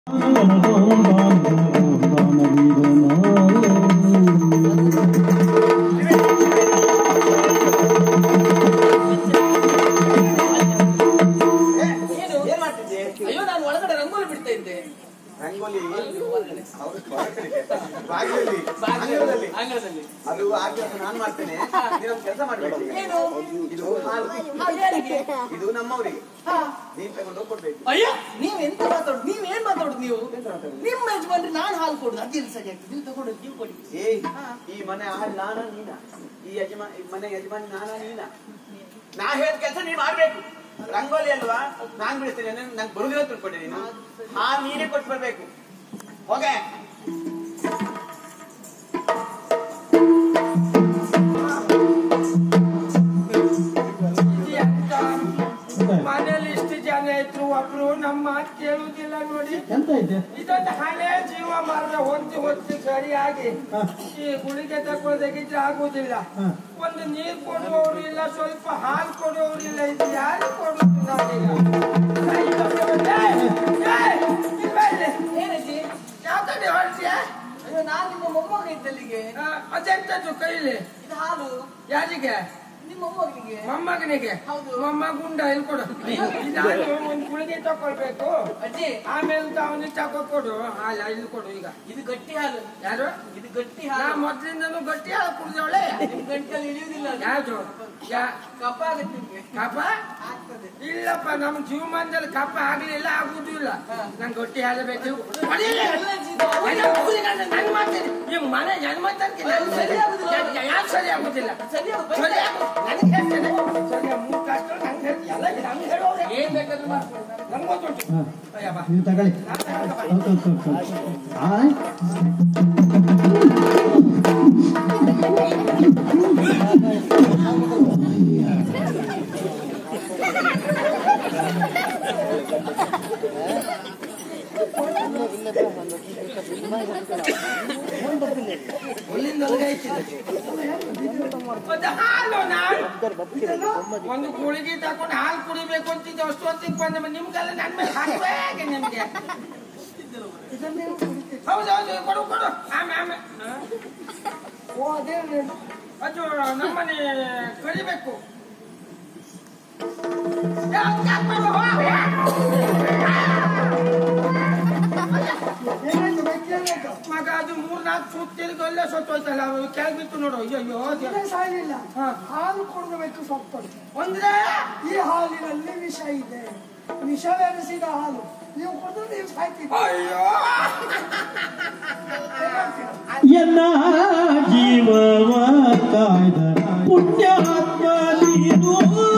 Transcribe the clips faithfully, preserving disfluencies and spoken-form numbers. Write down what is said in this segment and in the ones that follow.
ಅಯ್ಯೋ ನಾನು ಒಳಗಡೆ ರಂಗೋಲಿ ಬಿಡ್ತಾ ಇದ್ದೆ. ರಂಗೋಲಿ ಅಂಗಳದಲ್ಲಿ ಅದು ಆಗ ನಾನು ಮಾಡ್ತೇನೆ. ನೀನೊಂದು ಕೆಲಸ ಮಾಡ್ಬೇಕು. ಇದು ಹಾಲು, ಇದು ನಮ್ಮವರಿಗೆ ನೀನ್ ತಗೊಂಡು ಕೊಡ್ಬೇಕು. ಅಯ್ಯೋ ನೀವ್ ಎಂತ ಮಾತಾಡುದು? ನೀವ್ ಏನ್ ಮಾತಾಡುದು? ನೀವು ನಿಮ್ಮ ಯಜಮಾನ್ರಿ ನಾನು ಹಾಲು ಕೊಡುದು ಅದಿಲ್ಲ ಸರಿ ಆಗ್ತದೆ. ನೀವು ತಗೊಂಡು ನೀವು ಕೊಡಿ. ಏ ಈ ಮನೆ ಹಾಲು ನಾನ ನೀನ? ಈ ಯಜಮಾನ್ ಮನೆ ಯಜಮಾನಿ ನಾನ ನೀನ? ನಾ ಹೇಳಿದ ಕೆಲಸ ನೀನ್ ಮಾಡ್ಬೇಕು. ರಂಗೋಲಿ ಅಲ್ವಾ ನಾನ್ ಬಿಡಿಸ್ತೇನೆ. ನಂಗೆ ಬರುದಿಲ್ಲ ತಿಳ್ಕೊಂಡೆ ನೀನು. ಹಾ ನೀನೇ ಕೊಟ್ಟು ಬರ್ಬೇಕು. ಹೋಗೆ ಮನೇಲಿ ಇಷ್ಟು ಜನ ಇದ್ರು ಒಬ್ರು ನಮ್ಮ ಮಾತು ಕೇಳುವುದಿಲ್ಲ ನೋಡಿ. ಇದೊಂದು ಹಳೆ ಜೀವ ಮಾರ್ಗ ಹೊಂದಿ ಹೊತ್ತಿ ಸರಿಯಾಗಿ ಈ ಗುಳಿಗೆ ತಗೊಳ್ದಾಗಿದ್ರೆ ಆಗುದಿಲ್ಲ. ಒಂದು ನೀರು ಕೊಡುವವರು ಇಲ್ಲ, ಸ್ವಲ್ಪ ಹಾಲು ಕೊಡುವವರು ಇಲ್ಲ. ಇದು ಯಾರು ಕೊಡುದು ನಾನೀಗ? ಏನೈತಿ? ಯಾವ ಕಡೆ ಹೊರಟಿಯ? ಅಯ್ಯೋ ನಾನ್ ನಿಮ್ಮ ಮೊಮ್ಮಗ ಇದ್ದಲ್ಲಿಗೆ. ಅದೆಂತದ್ದು ಕೈಲಿ? ಇದು ಹಾಲು ಯಾರಿಗೆ? ನಿಮ್ಮ ಮೊಮ್ಮಗನಿಗೆ. ಮೊಮ್ಮಗನಿಗೆ? ಹೌದು. ಮೊಮ್ಮಗುಂಡ ಇಲ್ಲಿ ಕೊಡು. ಒಂದು ಗುಳಿಗೆ ತಕೊಳ್ಬೇಕು. ಅಜ್ಜಿ ಆಮೇಲೆ ಅವನಿಗೆ ತಗೋ ಕೊಡು. ಹಾಲ ಇಲ್ಲಿ ಕೊಡು. ಈಗ ಇದು ಗಟ್ಟಿ ಹಾಲು. ಯಾರು? ಇದು ಗಟ್ಟಿ ನಾ ಹಾಲು. ಮೊದ್ಲಿಂದನು ಗಟ್ಟಿ ಹಾಲು ಕುಡಿದವಳೆ. ನಿಮ್ ಗಂಟಲ್ಲಿ ಇಳಿಯುವುದಿಲ್ಲ. ಯಾವ್ದು? ಕಪ್ಪ ಆಗುತ್ತೆ ನಿಮ್ಗೆ. ಕಪ ಆಗ್ತದೆ. ಇಲ್ಲಪ್ಪ, ನಮ್ ಜೀವಮಾನದಲ್ಲಿ ಕಪ ಆಗ್ಲಿಲ್ಲ, ಆಗುದು ಇಲ್ಲ. ನಂಗೆ ಗಟ್ಟಿ ಹಾಲು ಬೇಕು. ನನ್ ಮಾಡ್ತೀನಿ. ನಿಮ್ ಮನೆ ಜನ್ಮ ಯಾಕೆ ಸರಿ ಆಗುದಿಲ್ಲ? ಸರಿ ಆಗುತ್ತೆ. ಸರಿ ಆಗುದು. ನನಗೆ ಹೇಳ್ತೇನೆ. ಸರಿ ಮೂರು ಕಷ್ಟ ನಂಗೆ ಹೇಳ್ತಿ. ಎಲ್ಲ ನಂಗೆ ಹೇಳೋರೆ. ಏನ್ ಬೇಕಾದ್ರೂ ಮಾಡ್ಕೊಳ್ಳಿ. ನಂಗೆ ಗೊತ್ತುಂಟು. ಅಯ್ಯ ಬಾ. ನೀವು ತಗೊಳ್ಳಿ. ನಾನ್ ತಗೊಂಡು ಬಾ. ಆ ಹಾಲು ನಾನು ಒಂದು ಗುಳಿಗೆ ತಕೊಂಡು ಹಾಲು ಕುಡಿಬೇಕು ಅಂತಿದ್ದೆ. ಅಷ್ಟು ಹೊತ್ತಿಗೆ ಬಂದ ನಿಮ್ಗೆಲ್ಲ ನನ್ ಮೇಲೆ ಹಾಕ್ಬೇಕೆ ನಿಮ್ಗೆ? ಹೌದೌದು ಕೊಡು ಕೊಡು. ಆಮೆ ಆಮೆ ಓ ಅದೇ ಅದು ನಮ್ಮನೆ ಕಳಿಬೇಕು. ಮಗ ಅದು ಮೂರ್ನಾಲ್ಕು ಸುತ್ತ ತಿರುಗಲ್ಲೇ ಸತ್ತೋಯ್ತಲ್ಲ. ಕೆಳಗೆ ಬಿತ್ತು ನೋಡು. ಅಯ್ಯೋ ಸಾಯಿಲ್ಲ. ಹಾಲು ಕೊಡಬೇಕು ಸ್ವಲ್ಪ. ಅಂದ್ರೆ ಈ ಹಾಲಿನಲ್ಲಿ ವಿಷ ಇದೆ. ವಿಷವೆನಿಸಿದ ಹಾಲು ನೀವು ಕೊಡದು ನೀವು ಸಾಯ್ತೀರಿ. ಅಯ್ಯೋ ಎಲ್ಲ ಜೀವವ ಕಾಯ್ದ ಪುಣ್ಯಾತ್ಮ ನೀನು.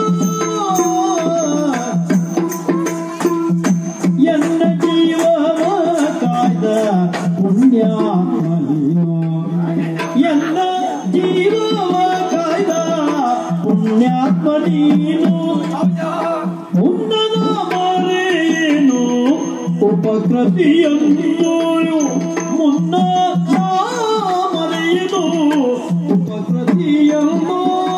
ಎಲ್ಲ ಜೀವವ ಕಾಯ್ದ ಪುಣ್ಯಾತ್ಮ ನೀನು. ಎಲ್ಲ ಜೀವವ ಕಾಯ್ದ ಪುಣ್ಯಾತ್ಮ ನೀನು. ಮುನ್ನದ ಮರೆಯೇನು ಉಪಕೃತಿಯನ್ನು ಮುನ್ನ ಮರೆಯನು ಉಪಕೃತಿಯನ್ನು.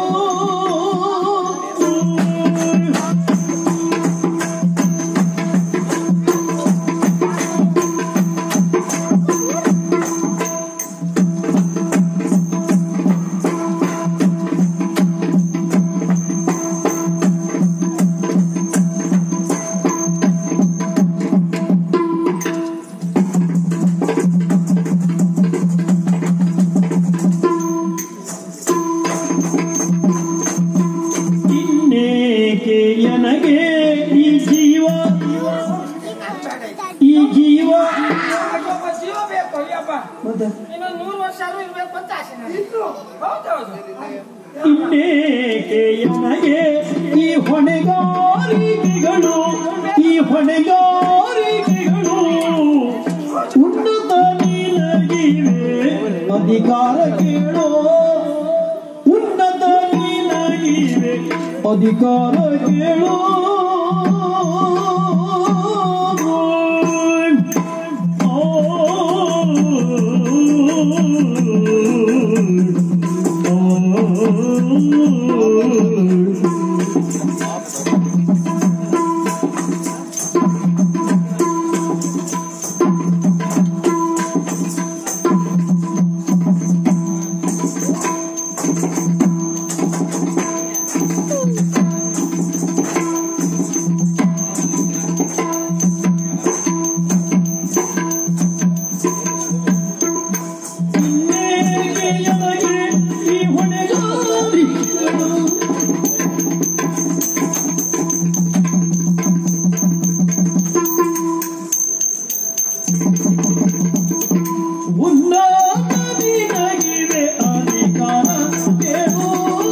ನನಗೆ ಈ ಜೀವ ಈ ಜೀವ ಜೀವ ಬೇಕು. ಅಯ್ಯಪ್ಪ ಇನ್ನೊಂದು ನೂರು ವರ್ಷ ಆದ್ರೂ ಇರ್ಬೇಕು ಅಂತ ಆಸೆ ನನಗೆ. ಹೌದೌದು. ಇನ್ನೇಕೆ ನನಗೆ ಈ ಹೊಣೆಗಾರಿಕೆಗಳು ಈ ಹೊಣೆಗಾರಿಕೆಗಳು ಉನ್ನತ ನಿನಗಿವೆ ಅಧಿಕಾರ ಕೇಳೋ. ಉನ್ನತ ನಿನಗಿವೆ ಅಧಿಕಾರ ಕೇಳೋ. ಉನ್ನತ ನಿನಗಿವೆ ಅಧಿಕಾರ ಕೇಳು.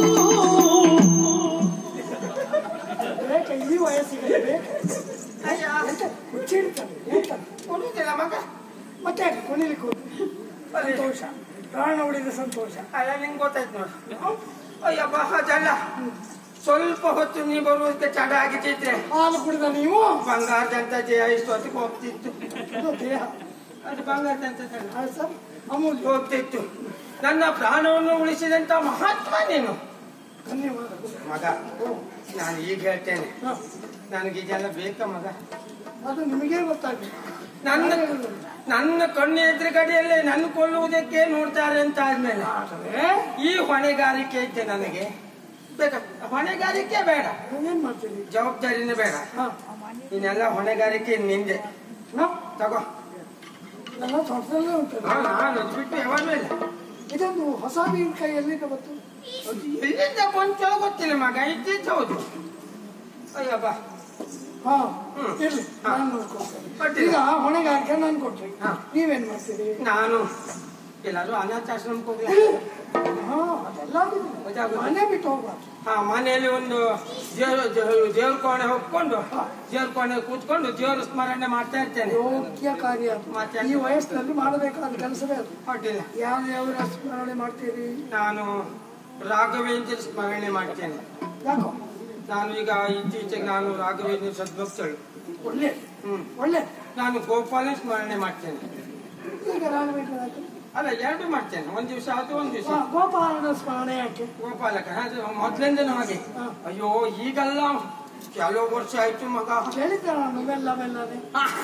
ಬೇಕ ಈ ವಯಸ್ಸಿಗೆ ಬೇಕು. ಅಯ್ಯ ಹುಚ್ಚಿಡ್ತಾನೆ ಹೇಳ್ತಾನೆ. ಕೊಡುದಿಲ್ಲ ಮಗ. ಮತ್ತೆ ಕೊನೆಲಿಕ್ಕೆ ಸಂತೋಷ, ಪ್ರಾಣ ಉಳಿದ ಸಂತೋಷ. ಅಲ್ಲ ನಿಂಗೆ ಗೊತ್ತಾಯ್ತು ನೋಡು. ಅಯ್ಯಪ್ಪ ಅದಲ್ಲ, ಸ್ವಲ್ಪ ಹೊತ್ತು ನೀ ಬರುವುದಕ್ಕೆ ತಡ ಆಗಿತ್ತಿದ್ರೆ ಹಾಲು ಕುಡಿದ ನೀವು ಬಂಗಾರದಂತ ಜಯ ಇಷ್ಟು ಹೊತ್ತಿಗೆ ಹೋಗ್ತಿತ್ತು. ಅದು ದೇಹ. ಅದು ಬಂಗಾರದಂತ ಆಯ್ತು ಸರ್, ಅಮೂಲ್ಯ. ಹೋಗ್ತಿತ್ತು. ನನ್ನ ಪ್ರಾಣವನ್ನು ಉಳಿಸಿದಂತ ಮಹಾತ್ಮ ನೀನು ಧನ್ಯವಾದ ಮಗ. ನಾನು ಈಗ ಹೇಳ್ತೇನೆ, ನನಗೆ ಇದೆಲ್ಲ ಬೇಕಾ ಮಗ? ಅದು ನಿಮಗೇ ಗೊತ್ತಾಗ್ತದೆ. ನನ್ನ ನನ್ನ ಕಣ್ಣು ಎದುರುಗಡೆಯಲ್ಲೇ ನನ್ನ ಕೊಲ್ಲುವುದಕ್ಕೆ ನೋಡ್ತಾರೆ ಅಂತ ಆದ್ಮೇಲೆ ಈ ಹೊಣೆಗಾರಿಕೆ ಐತೆ ನನಗೆ. ಬೇಕಾ? ಹೊಣೆಗಾರಿಕೆ ಬೇಡ, ಏನ್ ಮಾಡ್ತೀರಿ? ಜವಾಬ್ದಾರಿನೇ ಬೇಡ. ಹಾ, ಇನ್ನೆಲ್ಲ ಹೊಣೆಗಾರಿಕೆ ನಿಂದೆ. ತಗೋ. ಎಲ್ಲ ತೊಟ್ಟದಲ್ಲೇ ಉಂಟು. ನಾನು ಬಿಟ್ಟು ಯಾವಾಗಲೂ ಇಲ್ಲ. ಇದೊಂದು ಹೊಸ ಮೀನ್ ಕೈ ಎಲ್ಲಿಂದ ಬಂತು? ಅದು ಎಲ್ಲಿಂದ ಬಂತು ಗೊತ್ತಿಲ್ಲ ಮಗ, ಇದ್ದಿದ್ದು ಹೌದು. ಅಯ್ಯಬ್ಬ ಹಾ, ಇರ್ಲಿ, ನಾನು ನೋಡ್ಕೊಳ್ತೇನೆ. ಕೊಟ್ಟಿಲ್ಲ. ಈಗ ಹೊಣೆಗಾರಿಕೆ ನಾನು ಕೊಟ್ರಿ, ಹಾ. ನೀವೇನ್ ಮಾಡ್ತೀರಿ? ನಾನು ಎಲ್ಲಾದ್ರೂ ಅನಾಥಾಶ್ರಮಕ್ಕೆ ಹೋಗ್ಲಿ. ಹಾ, ಅದೆಲ್ಲ ಆಗುದಿಲ್ಲ. ಅದಾಗುದಿಲ್ಲ. ಮನೆ ಬಿಟ್ಟು ಹೋಗ್ಬಾರ್ದು. ಹಾ, ಮನೆಯಲ್ಲಿ ಒಂದು ದೇವ್ರ ದೇವ್ರ ಕೋಣೆ ಹೋಗ್ಕೊಂಡು ದೇವ್ರ ಕೋಣೆ ಕೂತ್ಕೊಂಡು ದೇವ್ರ ಸ್ಮರಣೆ ಮಾಡ್ತಾ ಇರ್ತೇನೆ. ಯೋಗ್ಯ ಕಾರ್ಯ ಅದು. ಮತ್ತೆ? ಈ ವಯಸ್ಸಿನಲ್ಲಿ ಮಾಡಬೇಕಾದ ಕೆಲಸವೇ ಅದು. ಹೊಟ್ಟಿಲ್ಲ. ಯಾವ ಯಾವ ಸ್ಮರಣೆ ಮಾಡ್ತೀರಿ? ನಾನು ರಾಘವೇಂದ್ರ ಸ್ಮರಣೆ ಮಾಡ್ತೇನೆ. ಯಾಕೋ? ನಾನು ಈಗ ಇತ್ತೀಚೆಗೆ ನಾನು ರಾಘವೇಂದ್ರ ಸದ್ಭಕ್ತಳು. ಒಳ್ಳೆ ಹ್ಮ್ ಒಳ್ಳೆ. ನಾನು ಗೋಪಾಲ ಸ್ಮರಣೆ ಮಾಡ್ತೇನೆ. ಈಗ ರಾಘವೇಂದ್ರ ಅಲ್ಲ, ಎರಡು ಮಾಡ್ತೇನೆ. ಒಂದ್ ದಿವಸ ಅದು ಒಂದ್ ದಿವಸ ಗೋಪಾಲನ ಸ್ಮರಣೆ ಯಾಕೆ? ಗೋಪಾಲಕ. ಅದು ಮೊದ್ಲಿಂದ ಹಾಗೆ. ಅಯ್ಯೋ ಈಗಲ್ಲ, ಕೆಲವು ವರ್ಷ ಆಯ್ತು ಮಗ. ಹೇಳಿದ್ದೆ ನಾನು ಮೆಲ್ಲ ಮೆಲ್ಲನೆ.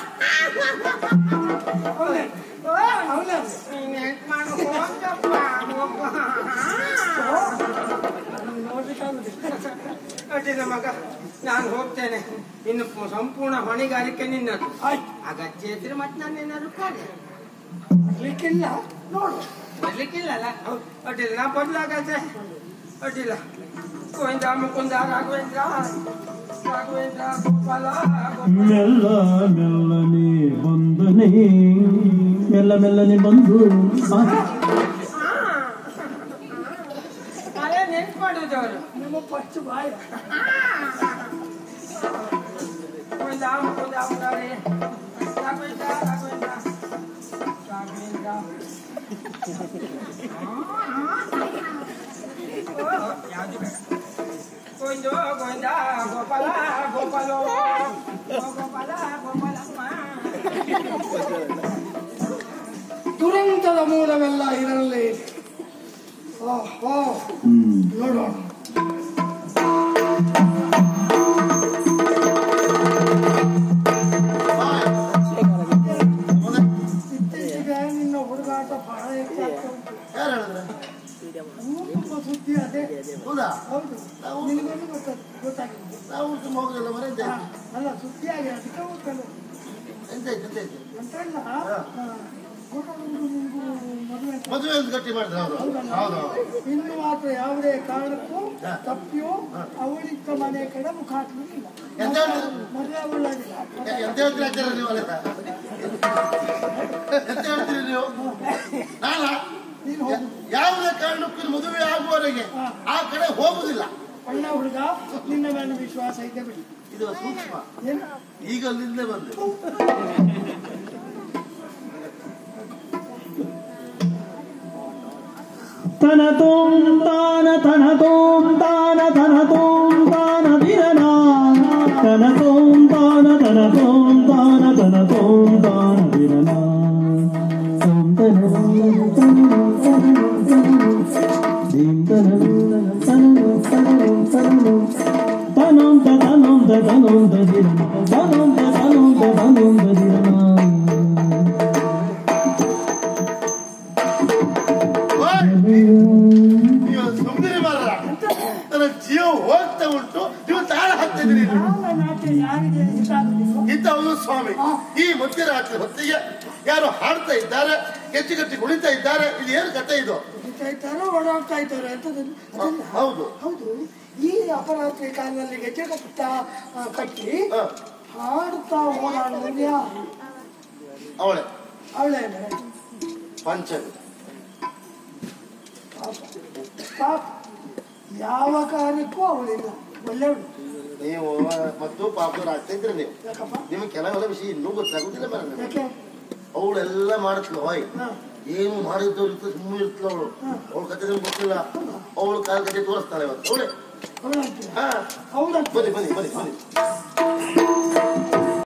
ಅವನೇ ಅವನೇ ನೀನ್ ಹೆಂಗ್ ಮಾಡು ಹೋಗಪ್ಪ, ಹೋಗು. ಅಡ್ಡಿಲ್ಲ ಮಗ, ನಾನು ಹೋಗ್ತೇನೆ. ಇನ್ನು ಸಂಪೂರ್ಣ ಹೊಣೆಗಾರಿಕೆ ನಿನ್ನದು. ಅಗತ್ಯ ಇದ್ರೆ ಮತ್ತೆ ನಾನು ಏನಾದ್ರು ಕಾಣೆ ಬರ್ಲಿಕ್ಕಿಲ್ಲ ನೋಡು. ಬರ್ಲಿಕ್ಕಿಲ್ಲಲ್ಲ. ಅಡ್ಡಿಲ್ಲ, ನಾ ಬದಲಾಗತ್ತೆ. ಅಡ್ಡಿಲ್ಲ. ಗೋವಿಂದ ಮುಕುಂದ ರಾಘವೇಂದ್ರ ರಾಘವೇಂದ್ರ ಗೋಪಾಲ ಮೆಲ್ಲ ಮೆಲ್ಲನೆ ಬಂದನೆ, ಮೆಲ್ಲ ಮೆಲ್ಲನೆ ಬಂದು ಅದೇ ನೆನ್ಪು ಮಾಡುವುದು ಅವರು. ನಿಮ್ಮ ಪಚ್ಚು ಬಾಯ. ಗೋವಿಂದ ಮುಕುಂದ ಮುರಾರಿ ರಾಘವೇಂದ್ರ ರಾಘವೇಂದ್ರ ರಾಘವೇಂದ್ರ. ಯಾವುದು ಬೇಡ. ಗೋವಿಂದ ಗೋವಿಂದ ಗೋಪಾಲ ಗೋಪಾಲೋ ಗೋಪಾಲ ಗೋಪಾಲಮ್ಮ. ದುರಂತದ ಮೂಲವೆಲ್ಲ ಇದರಲ್ಲೇ ಇದೆ. ಓಹೋ, ನೋಡೋಣ. ಇತ್ತೀಚೆಗೆ ನಿನ್ನ ಹುಡುಗಾಟ ಬಹಳ ಹೆಚ್ಚಾಗ್ತಾ ಉಂಟು. ಯಾರು ಹೇಳಿದ್ರೆ? ತುಂಬ ಸುದ್ದಿ ಅದೇ. ಹೌದಾ? ಹೌದು, ನಿನಗೊಂದು ಗೊತ್ತ ಗೊತ್ತಾಗಿದೆ. ನಾವು ತುಂಬ ಹೋಗುದಿಲ್ಲ ಮನೆ. ಎಂತ ಹಾ, ಅಲ್ಲ ಸುದ್ದಿ ಆಗಿ ಅದಕ್ಕೆ ಹೋಗ್ತಾನೆ. ಎಂತ ಐತೆ ಎಂತ ಐತೆ? ಎಂತೆಲ್ಲ ಮದುವೆ ಮದುವೆ ಒಂದು ಗಟ್ಟಿ ಮಾಡಿದ್ರೆ ಅವರು. ಹೌದು. ಇನ್ನು ಮಾತ್ರ ಯಾವುದೇ ಕಾರಣಕ್ಕೂ ತಪ್ಪಿಯೋ ಅವಳಿದ್ದ ಮನೆ ಕಡೆ ಮುಖ ಹಾಕಲಿಲ್ಲ. ಎಂತ ಮದುವೆ ಅವಳಾಗಿಲ್ಲ. ಎಂತ ಹೇಳ್ತೀರಿ ಅಜ್ಜರ ನೀವು? ಅಲ್ಲ ಎಂತ ಹೇಳ್ತೀರಿ ನೀವು? ನಾನ ನೀನು ಹೋಗು. ಯಾವುದೇ ಕಾರಣಕ್ಕೂ ಮದುವೆ ಆಗುವವರೆಗೆ ಆ ಕಡೆ ಹೋಗುದಿಲ್ಲ. ಒಳ್ಳೆ ಹುಡುಗ, ನಿನ್ನ ಮೇಲೆ ವಿಶ್ವಾಸ ಇದೆ ಬಿಡಿ. ಇದು ಸೂಕ್ಷ್ಮ. ಏನು ಈಗ ಅಲ್ಲಿಂದಲೇ ಬಂದೆ. ತನ ತೋಂ ತಾನ ತನ ತೋಂ ತಾನ ತನ ತೋಂ ತಾನ ದಿರನ, ತನ ತೋಂ ತಾನ ತನ ತೋಂ ತಾನ ತನ ತೋಂ ತಾನ ದಿರನ. ತೋಂ ತನ ದೀಂ ತನ ತನೋಂ ತನೋಂ ತನೋಂ ದಿರನ, ತನೋಂ ತನೋಂ ತನೋಂ ದಿರನ. ನೀವು ಸುಮ್ಮನೆ ಮಾರ. ನನ್ನ ಜೀವ ಹೋಗ್ತಾ ಉಂಟು, ನೀವು ತಾಳ ಹಾಕ್ತಿದ್ದೀರಿ. ಯಾವ ನಾಟ್ಯ ಯಾರಿಗೆ ಇಷ್ಟಾಗುದಿಲ್ಲ? ಇದ್ದವನು ಸ್ವಾಮಿ. ಈ ಮಧ್ಯರಾತ್ರಿ ಹೊತ್ತಿಗೆ ಯಾರು ಹಾಡ್ತಾ ಇದ್ದಾರೆ, ಕೆಚ್ಚುಗಟ್ಟಿ ಕುಳಿತಾ ಇದ್ದಾರೆ. ಇದು ಏನು ಕಥೆ ಇದು? ಕುಡಿತಾ ಇದ್ದಾರೋ ಓಡಾಡ್ತಾ ಇದ್ದಾರೆ ಅಂತದನ್ನು ಅದಲ್ಲ. ಹೌದು ಹೌದು, ಈ ಅಪರಾತ್ರಿ ಕಾಲದಲ್ಲಿ ಗೆಜ್ಜೆ ಕಟ್ಟ ಕಟ್ಟಿ ಹಾಡುತ್ತಾ ಓಡಾಡುವುದು ಯಾರು? ಅವಳೆ ಅವಳೇನೆ ಪಂಚಮಿ ಪಾಪ ಯಾವ ಕಾರ್ಯಕ್ಕೂ ಅವಳಿಲ್ಲ ಒಳ್ಳೆವಳು. ನೀವು ಮತ್ತು ಪಾಪದವ್ರು ಆಗ್ತಾ ಇದ್ರೆ ನೀವು ಯಾಕಪ್ಪ? ನಿಮ್ಗೆ ಕೆಲವೆಲ್ಲ ವಿಷಯ ಇನ್ನೂ ಗೊತ್ತಾಗುದಿಲ್ಲ ಮೇಡಮ್. ಯಾಕೆ? ಅವಳೆಲ್ಲ ಮಾಡತ್ಲ ಹೋಯ್ ಹಾ. ಏನು ಮಾಡಿದ್ದವ್ರು ಇರ್ತದೆ ಸುಮ್ಮನೆ ಇರ್ತಲ ಅವಳು. ಅವಳ ಕತೆ ನಿಮ್ಗೆ ಗೊತ್ತಿಲ್ಲ. ಅವಳು ಕಾಲ ಕತೆ ತೋರಿಸ್ತಾಳೆ ಇವತ್ತು ಅವಳೆ. ಅವಳಂತೆ ಹಾ ಅವಳಂತೆ ಬನ್ನಿ ಬನ್ನಿ ಬನ್ನಿ ಬನ್ನಿ